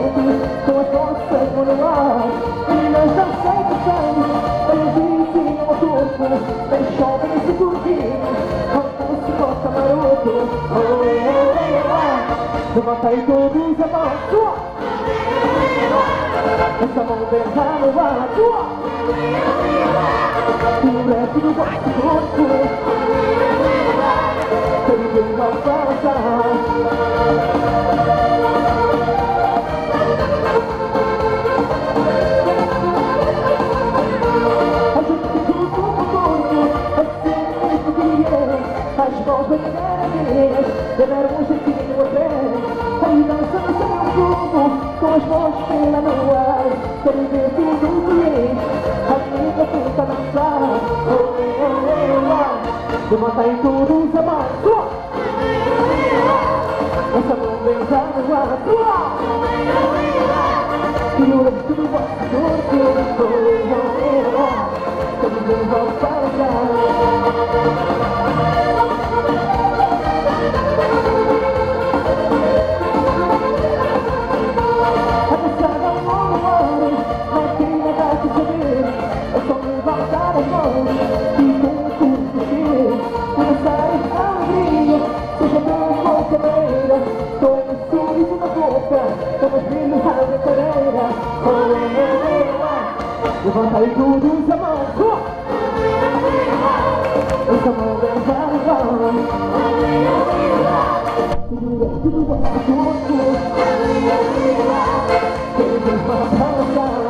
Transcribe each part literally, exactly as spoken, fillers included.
juntos, com as nossas mãos no ar. Meninas não sentem sangue, bem vizinho ao corpo, bem jovem e segundinho, como se gosta maroto. Oh, oh, oh, oh. Levanta aí todos a mão sua, essa mão beija no ar tua, e o resto do vosso corpo ninguém vai passar. A gente que tudo no corpo, assim isso que é. As mãos bem grandes, deram um jeitinho até. Aí dançando sem um grupo, com as mãos pela no ar. Quero ver tudo feliz, a amiga tenta dançar. Oh, oh, oh, oh. Levanta aí todos a mão sua, essa mão beija no ar tua, e o resto do vosso corpo. Oh, oh, oh, que ninguém vai passar. A dançada não morre, mas quem negar que saber, é só levantar as mãos e com o corpo cheio começar a alegria. Seja bem qualquer maneira, com um sorriso na boca, como os brilhos à brincadeira. Oh, oh, oh. Levanta aí todos a mão sua, essa mão beija no ar, e o resto do vosso corpo que ninguém vai passar.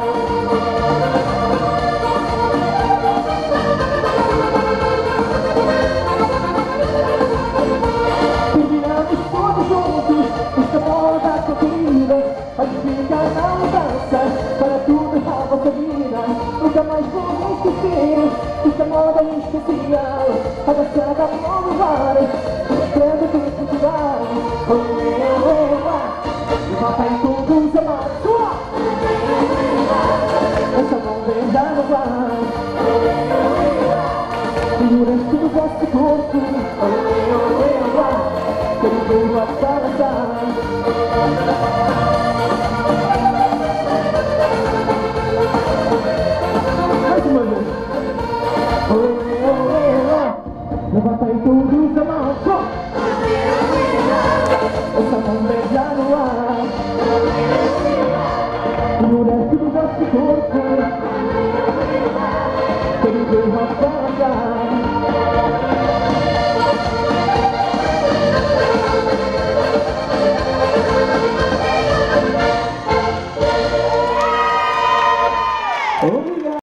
Nunca mais vou esquecer esta moda especial. A dançada ao luar, mostrando tudo Portugal. Oh, oh, oh. Levanta aí todos a mão sua, essa mão beija no ar, e o resto do vosso corpo. Oh, oh, oh. Que ninguém vai passar. Oh, oh, oh, oh. Levanta aí todos a mão só, essa mão beija no ar, e o resto do vosso corpo